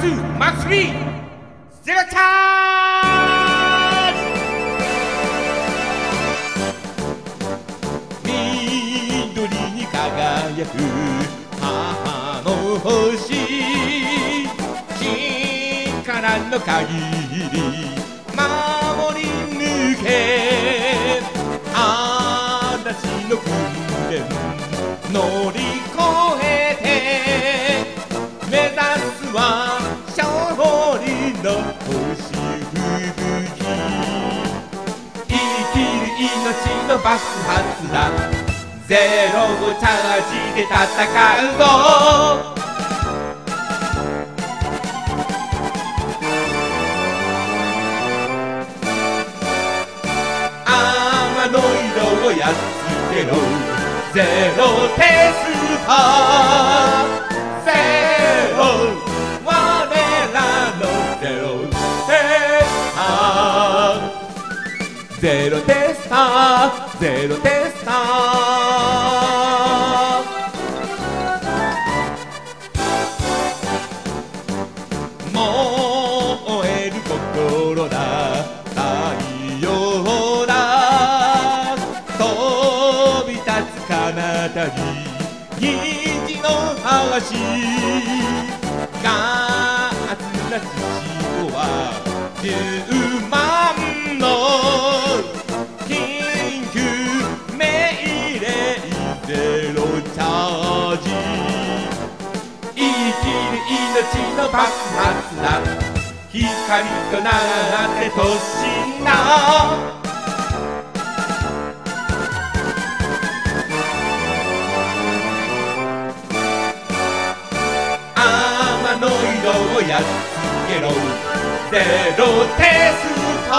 2マックス3ゼロチャージ緑に輝く母の星力の限り守り抜け嵐の訓練乗り越えて目指すは勝利の星吹雪生きる命の爆発だゼロチャージで戦うぞ天の色をやっつけろゼロテストゼロ我らのゼロテストゼロテストゼロテスト燃える心だ太陽だ飛び立つ彼方に虹の嵐ガーツな地上は10万の緊急命令ゼロチャージ生きる命の爆発だ光となって突進だ天の色をやっつけろゼロテスト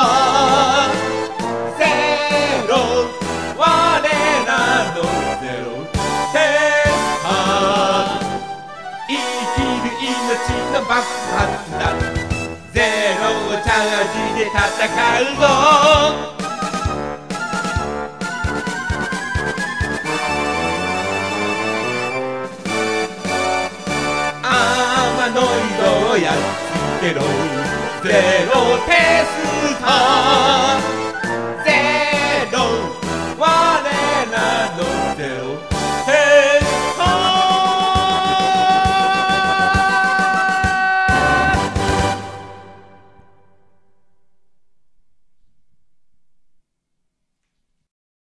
ゼロ我らのゼロテスト生きる命の爆発だゼロチャージで戦うぞ天の色をやっつけろゼロテストゼロ我らのゼロ